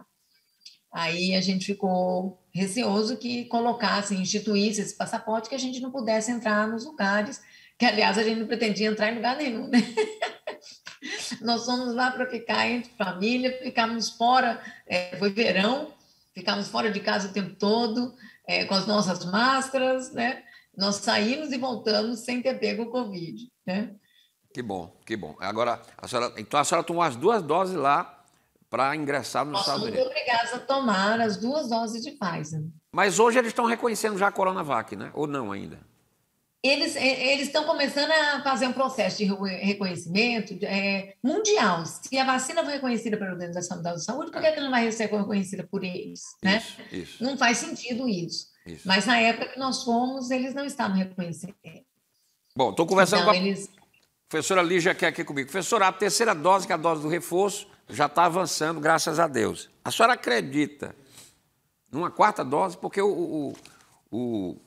Speaker 3: Aí a gente ficou receoso que colocassem, instituísse esse passaporte, que a gente não pudesse entrar nos lugares, que, aliás, a gente não pretendia entrar em lugar nenhum, né? nós fomos lá para ficar entre família, ficamos fora, é, foi verão, ficamos fora de casa o tempo todo, é, com as nossas máscaras, né? Nós saímos e voltamos sem ter pego o Covid, né?
Speaker 2: Que bom, que bom. Agora, a senhora, então a senhora tomou as duas doses lá para ingressar nos
Speaker 3: Nós
Speaker 2: Estados
Speaker 3: somos
Speaker 2: Unidos.
Speaker 3: obrigados a tomar as duas doses de Pfizer.
Speaker 2: Mas hoje eles estão reconhecendo já a Coronavac, né? Ou não ainda?
Speaker 3: Eles eles estão começando a fazer um processo de reconhecimento é, mundial. Se a vacina foi reconhecida pela Organização Mundial da Saúde, por que ela não vai ser reconhecida por eles? Né?
Speaker 2: Isso, isso.
Speaker 3: Não faz sentido isso.
Speaker 2: Isso.
Speaker 3: Mas na época que nós fomos, eles não estavam reconhecendo.
Speaker 2: Bom, estou conversando
Speaker 3: Então,
Speaker 2: com a
Speaker 3: eles...
Speaker 2: professora Lígia, que é aqui comigo. Professora, a terceira dose, que é a dose do reforço, já está avançando, graças a Deus. A senhora acredita numa quarta dose? Porque o, o, o,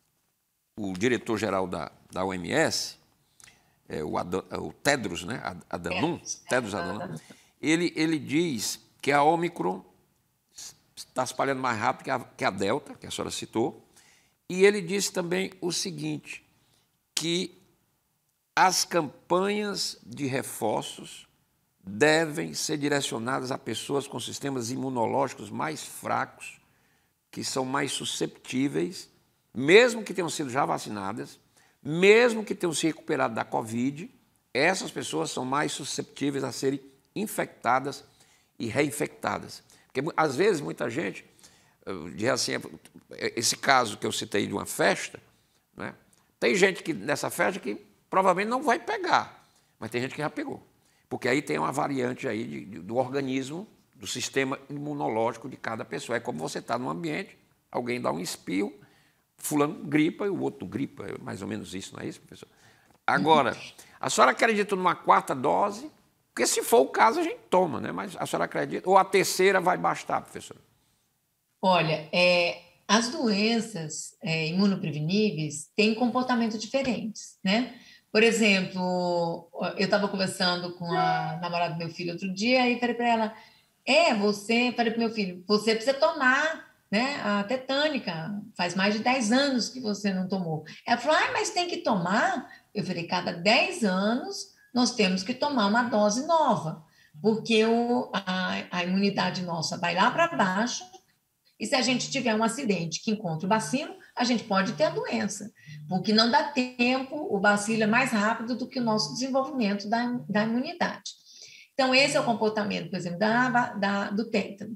Speaker 2: o diretor-geral da, da O M S, é, o, Ad, o Tedros, né? Adhanom, Tedros Adhanom, ele, ele diz que a Ômicron está se espalhando mais rápido que a, que a Delta, que a senhora citou, e ele disse também o seguinte, que as campanhas de reforços devem ser direcionadas a pessoas com sistemas imunológicos mais fracos, que são mais susceptíveis, mesmo que tenham sido já vacinadas, mesmo que tenham se recuperado da Covid, essas pessoas são mais susceptíveis a serem infectadas e reinfectadas. Porque, às vezes, muita gente diz assim, esse caso que eu citei de uma festa, né, tem gente que nessa festa que provavelmente não vai pegar, mas tem gente que já pegou. Porque aí tem uma variante aí de, de, do organismo, do sistema imunológico de cada pessoa. É como você está num ambiente, alguém dá um espirro, fulano gripa e o outro gripa, é mais ou menos isso, não é isso, professor? Agora, a senhora acredita numa quarta dose? Porque se for o caso, a gente toma, né? Mas a senhora acredita? Ou a terceira vai bastar, professora?
Speaker 3: Olha, é, as doenças é, imunopreveníveis têm comportamentos diferentes, né? Por exemplo, eu estava conversando com a namorada do meu filho outro dia e falei para ela, é, você, falei para o meu filho, você precisa tomar, né, a tetânica, faz mais de dez anos que você não tomou. Ela falou, ah, mas tem que tomar? Eu falei, cada dez anos nós temos que tomar uma dose nova, porque o, a, a imunidade nossa vai lá para baixo, e se a gente tiver um acidente que encontra o bacilo, a gente pode ter a doença, porque não dá tempo, o bacilo é mais rápido do que o nosso desenvolvimento da, da imunidade. Então, esse é o comportamento, por exemplo, da, da, do tétano.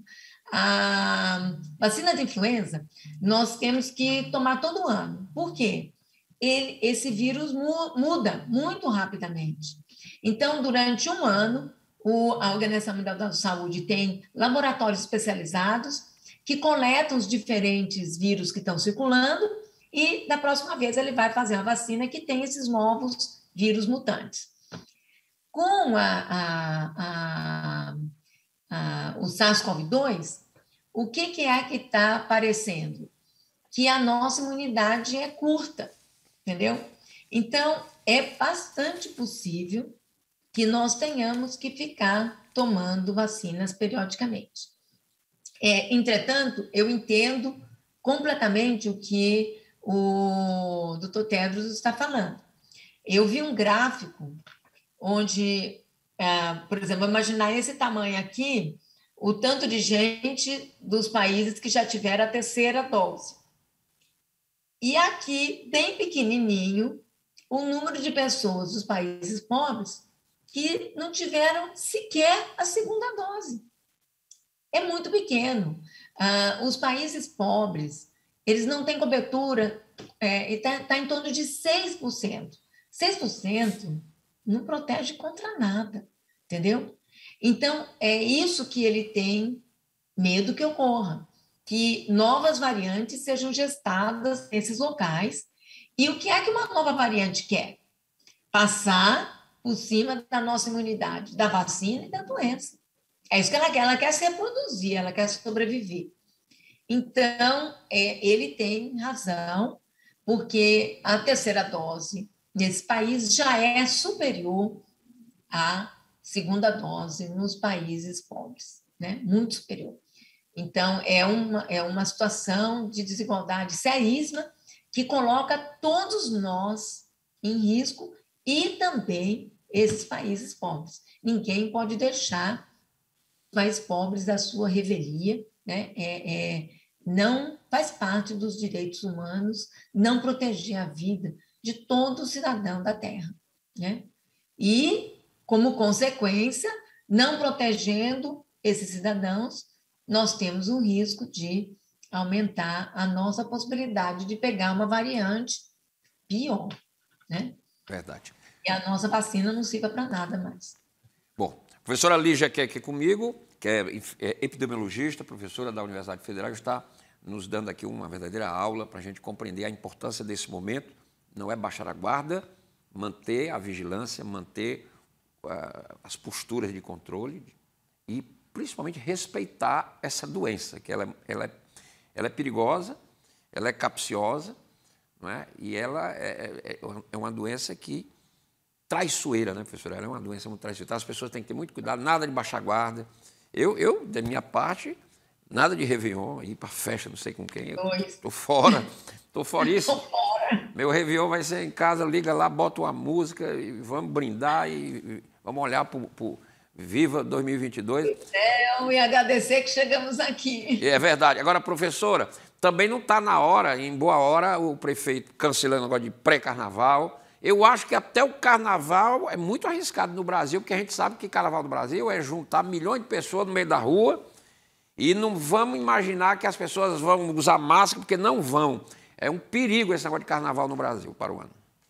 Speaker 3: A vacina de influenza, nós temos que tomar todo ano. Por quê? Ele, esse vírus mu, muda muito rapidamente. Então, durante um ano, o, a Organização Mundial da Saúde tem laboratórios especializados que coletam os diferentes vírus que estão circulando e, da próxima vez, ele vai fazer uma vacina que tem esses novos vírus mutantes. Com a, a, a, a, o SARS-CoV dois, o que, que é que está aparecendo? Que a nossa imunidade é curta, entendeu? Então, é bastante possível que nós tenhamos que ficar tomando vacinas periodicamente. É, entretanto, eu entendo completamente o que o doutor Tedros está falando. Eu vi um gráfico onde, é, por exemplo, imaginar esse tamanho aqui, o tanto de gente dos países que já tiveram a terceira dose. E aqui, bem pequenininho, o número de pessoas dos países pobres que não tiveram sequer a segunda dose. É muito pequeno. Ah, os países pobres, eles não têm cobertura, é, está tá em torno de seis por cento. seis por cento não protege contra nada, entendeu? Então, é isso que ele tem medo que ocorra, que novas variantes sejam gestadas nesses locais. E o que é que uma nova variante quer? Passar por cima da nossa imunidade, da vacina e da doença. É isso que ela quer, ela quer se reproduzir, ela quer sobreviver. Então, é, ele tem razão, porque a terceira dose nesse país já é superior à segunda dose nos países pobres, né? Muito superior. Então, é uma, é uma situação de desigualdade seríssima que coloca todos nós em risco e também esses países pobres. Ninguém pode deixar os países pobres da sua revelia, né? É, é, não faz parte dos direitos humanos não proteger a vida de todo cidadão da Terra, né? E, como consequência, não protegendo esses cidadãos, nós temos o risco de aumentar a nossa possibilidade de pegar uma variante pior, né?
Speaker 2: Verdade.
Speaker 3: E a nossa vacina não sirva para nada mais.
Speaker 2: Bom, a professora Lígia, que é aqui comigo, que é epidemiologista, professora da Universidade Federal, está nos dando aqui uma verdadeira aula para a gente compreender a importância desse momento. Não é baixar a guarda, manter a vigilância, manter uh, as posturas de controle e, principalmente, respeitar essa doença, que ela, ela, é, ela é perigosa, ela é capciosa, não é? E ela é, é, é uma doença que traiçoeira, né, professora? Ela é uma doença muito traiçoeira. Então, as pessoas têm que ter muito cuidado, nada de baixar a guarda. Eu, eu, da minha parte, nada de Réveillon, ir para festa, não sei com quem. Estou fora, estou fora isso.
Speaker 3: Tô fora.
Speaker 2: Meu Réveillon vai ser em casa, liga lá, bota uma música e vamos brindar e, e vamos olhar para o Viva dois mil e vinte e dois.
Speaker 3: É, e agradecer que chegamos aqui.
Speaker 2: É verdade. Agora, professora, também não está na hora, em boa hora, o prefeito cancelando o negócio de pré-carnaval. Eu acho que até o carnaval é muito arriscado no Brasil, porque a gente sabe que carnaval do Brasil é juntar milhões de pessoas no meio da rua e não vamos imaginar que as pessoas vão usar máscara, porque não vão. É um perigo esse negócio de carnaval no Brasil para o ano.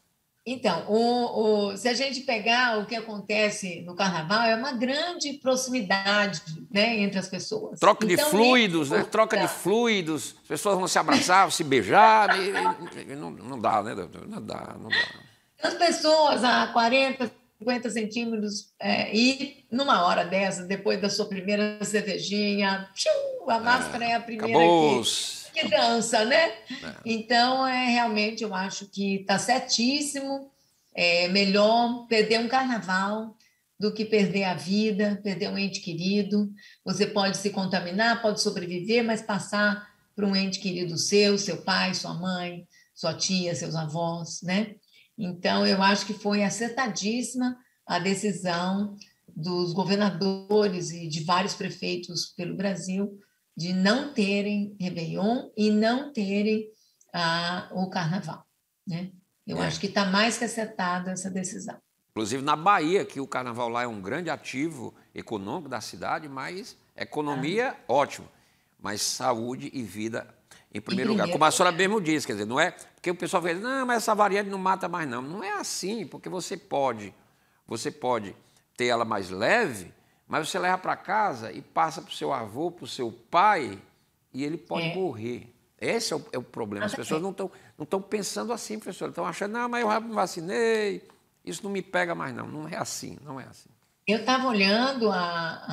Speaker 3: Então, o, o, se a gente pegar o que acontece no carnaval, é uma grande proximidade, né, entre as pessoas.
Speaker 2: Troca
Speaker 3: então,
Speaker 2: de fluidos, né? Troca de fluidos, as pessoas vão se abraçar, se beijar, e, e não, não dá, né? Não dá, não dá.
Speaker 3: As pessoas a quarenta, cinquenta centímetros é, e numa hora dessa, depois da sua primeira cervejinha, tchum, a máscara é, é a primeira que, que dança, né? É. Então, é, realmente, eu acho que está certíssimo. É melhor perder um carnaval do que perder a vida, perder um ente querido. Você pode se contaminar, pode sobreviver, mas passar para um ente querido seu, seu pai, sua mãe, sua tia, seus avós, né? Então, eu acho que foi acertadíssima a decisão dos governadores e de vários prefeitos pelo Brasil de não terem Réveillon e não terem ah, o Carnaval, né? Eu é. acho que está mais que acertada essa decisão.
Speaker 2: Inclusive na Bahia, que o Carnaval lá é um grande ativo econômico da cidade, mas economia, ah. ótimo, mas saúde e vida em primeiro lugar. Como a senhora mesmo disse, quer dizer, não é... Porque o pessoal fala, não, mas essa variante não mata mais, não. Não é assim, porque você pode, você pode ter ela mais leve, mas você leva para casa e passa para o seu avô, para o seu pai, e ele pode é. morrer. Esse é o, é o problema. As pessoas não estão não estão pensando assim, professor. Estão achando, não, mas eu já me vacinei, isso não me pega mais, não. Não é assim, não é assim.
Speaker 3: Eu estava olhando a,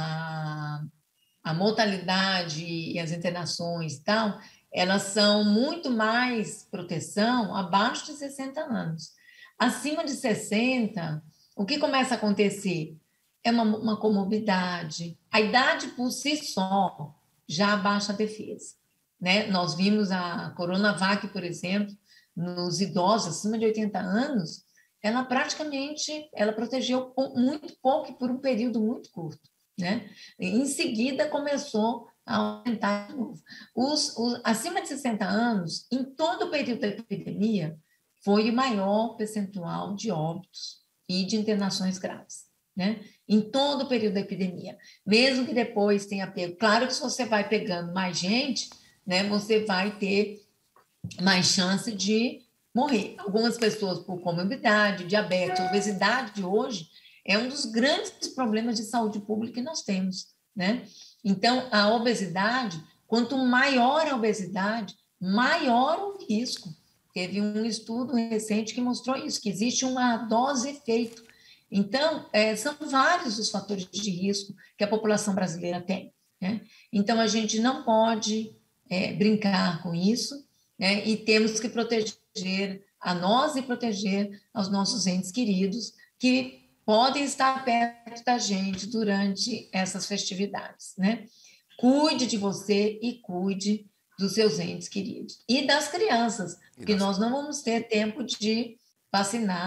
Speaker 3: a, a mortalidade e as internações e tal, elas são muito mais proteção abaixo de sessenta anos. Acima de sessenta, o que começa a acontecer? É uma, uma comorbidade. A idade por si só já abaixa a defesa, né? Nós vimos a Coronavac, por exemplo, nos idosos acima de oitenta anos, ela praticamente ela protegeu muito pouco e por um período muito curto, né? Em seguida, começou a aumentar de novo. Os, os, acima de sessenta anos, em todo o período da epidemia, foi o maior percentual de óbitos e de internações graves, né? Em todo o período da epidemia. Mesmo que depois tenha pego. Claro que se você vai pegando mais gente, né, você vai ter mais chance de morrer. Algumas pessoas por comorbidade, diabetes, obesidade de hoje é um dos grandes problemas de saúde pública que nós temos, né? Então, a obesidade, quanto maior a obesidade, maior o risco. Teve um estudo recente que mostrou isso, que existe uma dose-efeito. Então, é, são vários os fatores de risco que a população brasileira tem, né? Então, a gente não pode é, brincar com isso, né? E temos que proteger a nós e proteger aos nossos entes queridos que podem estar perto da gente durante essas festividades, né? Cuide de você e cuide dos seus entes queridos. E das crianças, porque nós não vamos ter tempo de vacinar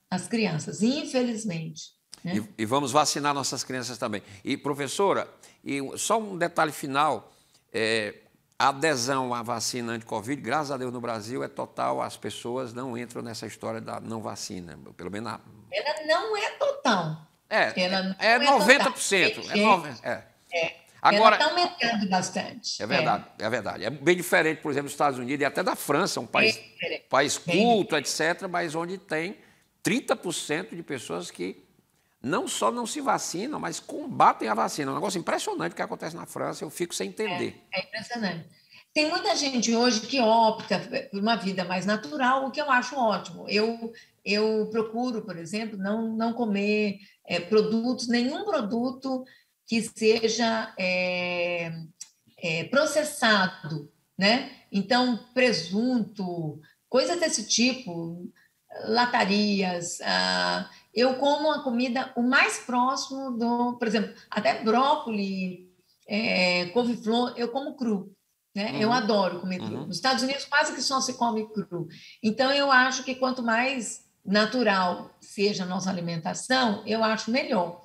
Speaker 3: as crianças, infelizmente. Né?
Speaker 2: E, e vamos vacinar nossas crianças também. E, professora, e só um detalhe final, é, a adesão à vacina anti-Covid, graças a Deus no Brasil, é total, as pessoas não entram nessa história da não vacina, pelo menos... Na...
Speaker 3: Ela não é total.
Speaker 2: É,
Speaker 3: ela não
Speaker 2: é, é noventa por cento.
Speaker 3: É,
Speaker 2: é noventa por cento. É.
Speaker 3: É.
Speaker 2: Agora,
Speaker 3: ela está aumentando bastante.
Speaker 2: É verdade, é. é verdade. É bem diferente, por exemplo, dos Estados Unidos e até da França, um país,
Speaker 3: É
Speaker 2: país culto, etcétera, mas onde tem trinta por cento de pessoas que não só não se vacinam, mas combatem a vacina. É um negócio impressionante que acontece na França, eu fico sem entender.
Speaker 3: É, é impressionante. Tem muita gente hoje que opta por uma vida mais natural, o que eu acho ótimo. Eu, eu procuro, por exemplo, não, não comer é, produtos, nenhum produto que seja é, é, processado, né? Então, presunto, coisas desse tipo, latarias. Ah, eu como a comida o mais próximo do, por exemplo, até brócolis, é, couve-flor, eu como cru. Né? Uhum. Eu adoro comer cru. Uhum. Nos Estados Unidos quase que só se come cru. Então, eu acho que quanto mais natural seja a nossa alimentação, eu acho melhor.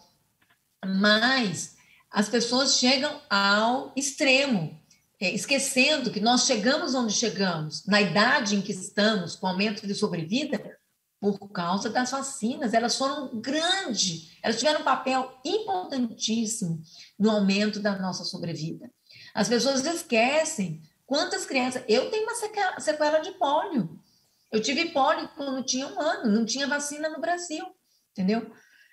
Speaker 3: Mas as pessoas chegam ao extremo, esquecendo que nós chegamos onde chegamos, na idade em que estamos, com aumento de sobrevida, por causa das vacinas. Elas foram grandes, elas tiveram um papel importantíssimo no aumento da nossa sobrevida. As pessoas esquecem quantas crianças... Eu tenho uma sequela de pólio. Eu tive pólio quando tinha um ano, não tinha vacina no Brasil, entendeu?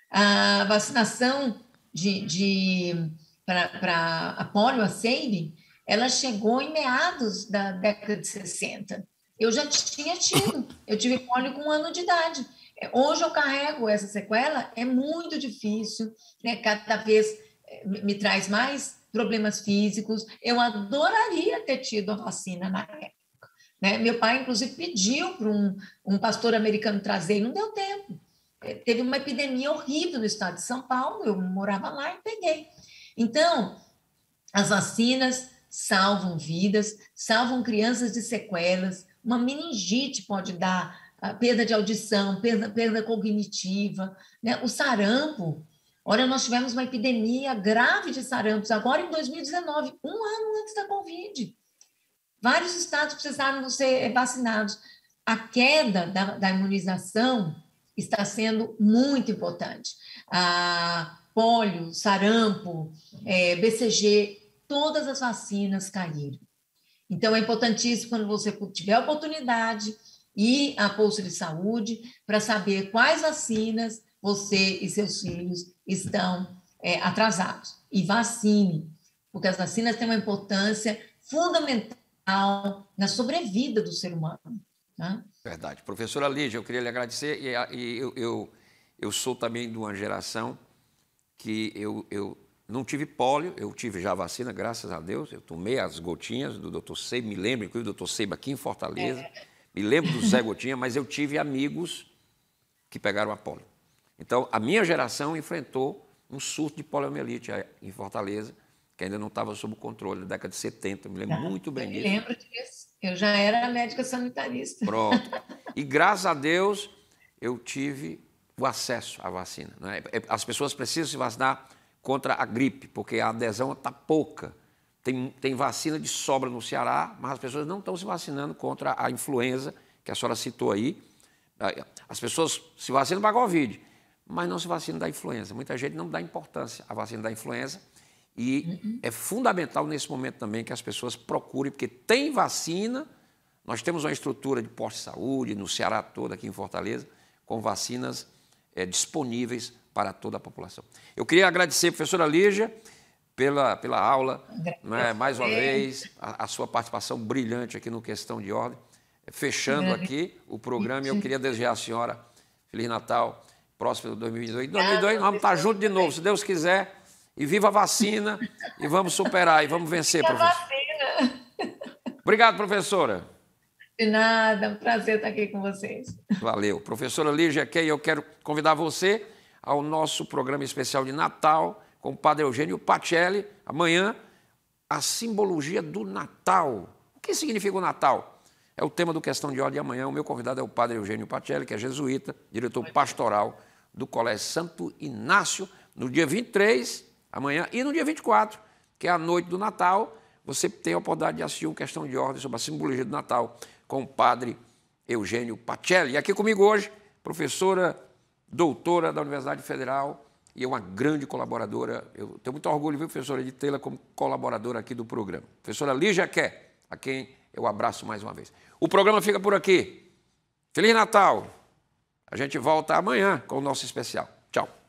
Speaker 3: A vacinação de, de, para a polio, a SAID, ela chegou em meados da década de sessenta. Eu já tinha tido, eu tive pólio com um ano de idade. Hoje eu carrego essa sequela, é muito difícil, né? Cada vez me traz mais problemas físicos. Eu adoraria ter tido a vacina na época. Né? Meu pai, inclusive, pediu para um, um pastor americano trazer, e não deu tempo. Teve uma epidemia horrível no estado de São Paulo, eu morava lá e peguei. Então, as vacinas salvam vidas, salvam crianças de sequelas. Uma meningite pode dar perda de audição, perda, perda cognitiva. Né? O sarampo, olha, nós tivemos uma epidemia grave de sarampos agora em dois mil e dezenove, um ano antes da Covid. Vários estados precisaram ser vacinados. A queda da, da imunização está sendo muito importante. A pólio, sarampo, é, B C G, todas as vacinas caíram. Então, é importantíssimo quando você tiver a oportunidade ir à posto de saúde para saber quais vacinas você e seus filhos estão é, atrasados. E vacine, porque as vacinas têm uma importância fundamental na sobrevida do ser humano. Né?
Speaker 2: Verdade. Professora Lígia, eu queria lhe agradecer, e, e eu, eu, eu sou também de uma geração que eu, eu não tive pólio, eu tive já a vacina, graças a Deus, eu tomei as gotinhas do doutor Seiba, me lembro, inclusive do doutor Seiba aqui em Fortaleza, é. me lembro do Zé Gotinha, mas eu tive amigos que pegaram a pólio. Então, a minha geração enfrentou um surto de poliomielite em Fortaleza, que ainda não estava sob controle, na década de setenta, me lembro ah, muito bem disso.
Speaker 3: Eu me lembro disso, eu já era médica sanitarista.
Speaker 2: Pronto. E, graças a Deus, eu tive o acesso à vacina. Né? As pessoas precisam se vacinar contra a gripe, porque a adesão está pouca. Tem, tem vacina de sobra no Ceará, mas as pessoas não estão se vacinando contra a influenza, que a senhora citou aí. As pessoas se vacinam para a Covid, mas não se vacinam da influenza. Muita gente não dá importância à vacina da influenza. E uhum. é fundamental nesse momento também que as pessoas procurem, porque tem vacina, nós temos uma estrutura de posto de saúde, no Ceará todo, aqui em Fortaleza, com vacinas é, disponíveis para toda a população. Eu queria agradecer a professora Lígia pela, pela aula, né, mais uma vez, a, a sua participação brilhante aqui no Questão de Ordem. Fechando aqui o programa, eu queria desejar à senhora Feliz Natal, próximo de dois mil e vinte e dois. Em dois mil e vinte e dois nós vamos estar juntos de novo, se Deus quiser. E viva a vacina, e vamos superar, e vamos vencer, professor. Obrigado, professora.
Speaker 3: De nada, é um prazer estar aqui com vocês.
Speaker 2: Valeu. Professora Lígia Key, eu quero convidar você ao nosso programa especial de Natal com o padre Eugênio Pacelli. Amanhã, a simbologia do Natal. O que significa o Natal? É o tema do Questão de Ordem de amanhã. O meu convidado é o padre Eugênio Pacelli, que é jesuíta, diretor pastoral do Colégio Santo Inácio, no dia vinte e três, amanhã, e no dia vinte e quatro, que é a noite do Natal. Você tem a oportunidade de assistir um Questão de Ordem sobre a simbologia do Natal com o padre Eugênio Pacelli. E aqui comigo hoje, professora, doutora da Universidade Federal, e é uma grande colaboradora. Eu tenho muito orgulho, viu, professora, de tê-la como colaboradora aqui do programa. Professora Lígia Quer, a quem eu abraço mais uma vez. O programa fica por aqui. Feliz Natal! A gente volta amanhã com o nosso especial. Tchau!